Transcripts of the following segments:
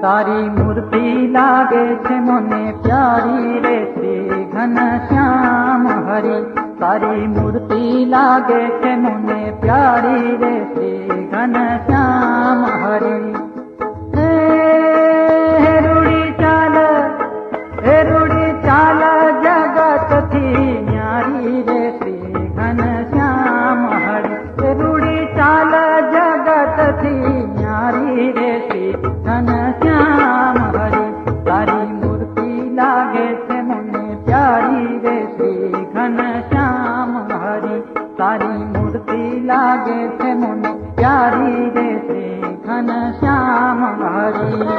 तारी मूर्ति लागे छे मने प्यारी रे श्री घनश्याम हरि। तारी मूर्ति लागे छे मने प्यारी रे श्री घनश्याम हरि। हे रूड़ी चाल जगत थी न्यारी रे श्री घनश्याम हरि। हे रूड़ी चाल जगत थी न्यारी रे श्री घनश्याम हरि। तारी मूर्ति लागे छे मने प्यारी रे श्री घनश्याम हरि। तारी मूर्ति लागे छे मने प्यारी रे श्री घनश्याम हरि।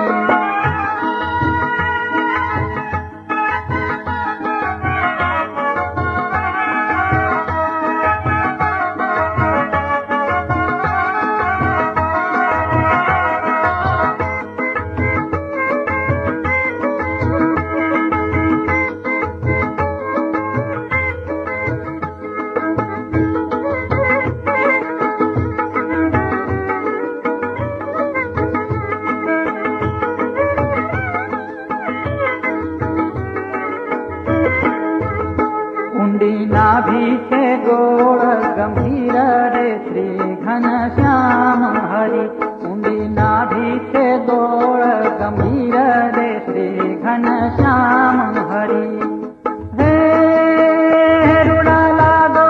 नाभि से गोड़ गंभीर रे श्री घनश्याम हरि। ऊंडी नाभि से गोड़ गंभीर रे श्री घनश्याम हरि। हे रुड़ा लागो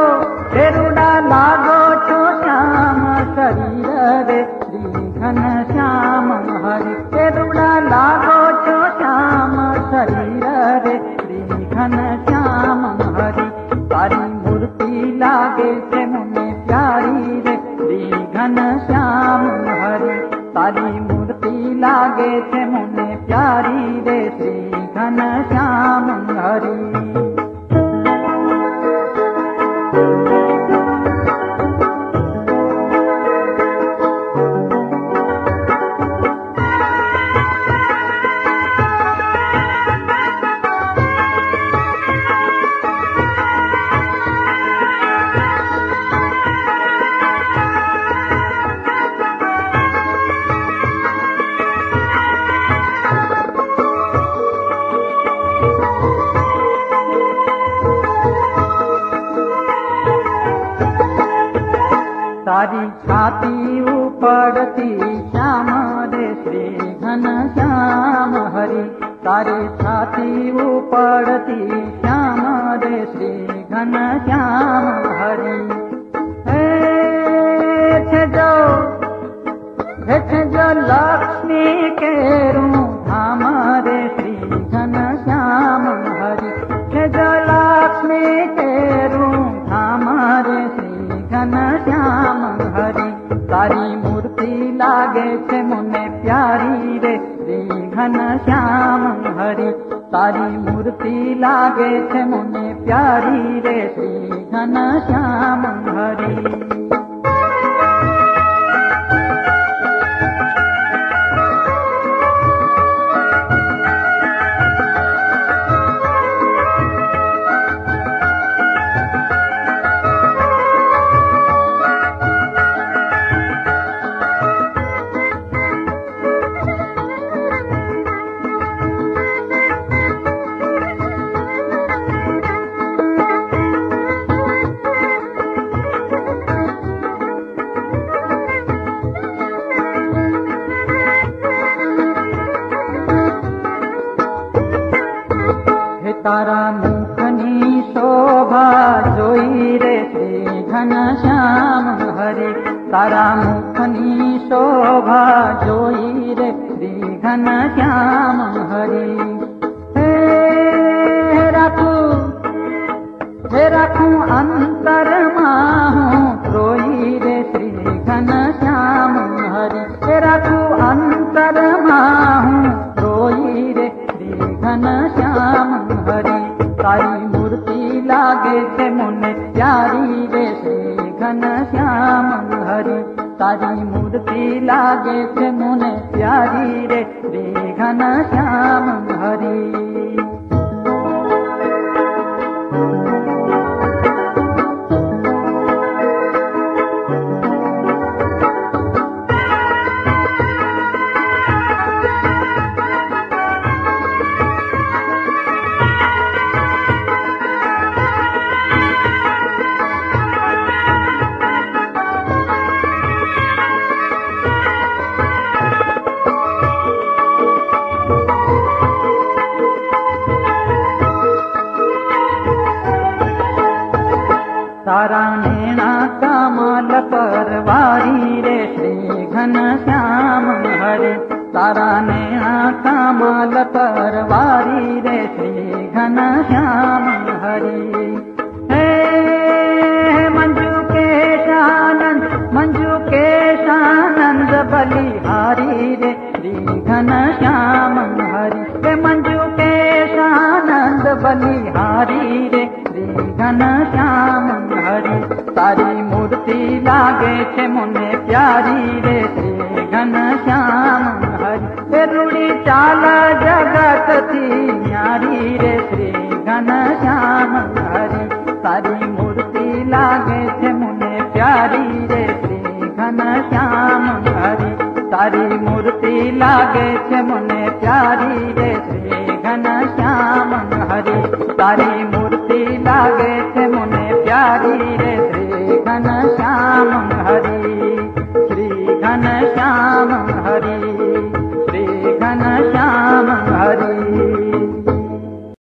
छो श्याम शरीर रे श्री घनश्याम हरि। हे रुड़ा लागो छो श्याम शरीर रे श्री घनश्याम हरि। तारी मूर्ति लागे छे मने प्यारी रे श्री घनश्याम हरि। तारी मूर्ति लागे छे मने प्यारी रे श्री घनश्याम हरि। तारी छाती उपड़ती श्याम रे श्री घनश्याम हरि। तारी छाती उपड़ती श्याम रे श्री घनश्याम हरि। हे जो लक्ष्मी के धाम रे श्री घनश्याम हरि। हे जो लक्ष्मी के धाम रे श्री घनश्याम हरि। तारी मूर्ति लागे छे मने प्यारी रे श्री घनश्याम हरि। तारी मूर्ति लागे छे मने प्यारी रे श्री घनश्याम हरि। तारा मुखनी शोभा जोई रे श्री घनश्याम हरि। तारा मुखनी शोभा जोई रे श्री घनश्याम हरि। हे राखू अंतर माहू रोई रे श्री घनश्याम हरि। हे राखू अंतर माहू रोई रे श्री घनश्याम हरि। तारी मूर्ति लागे छे मने प्यारी रे श्री घनश्याम हरि। तारी मूर्ति लागे छे मने प्यारी रे श्री घनश्याम हरि। तारा नैना कमाल परवारी रे श्री घनश्याम हरि। हे मंजू के शानंद बलिहारी रे श्री घनश्याम हरि। हे मंजू के शानंद बलिहारी रे श्री घनश्याम हरि। तारी मूर्ति लागे छे मोने प्यारी रे श्री घनश्याम हरि। रूड़ी चाल जगत थी न्यारी रे श्री घनश्याम हरि। तारी मूर्ति लागे छे मोने प्यारी रे श्री घनश्याम हरि। तारी मूर्ति लागे छे मोने प्यारी रे श्री घनश्याम हरि। तारी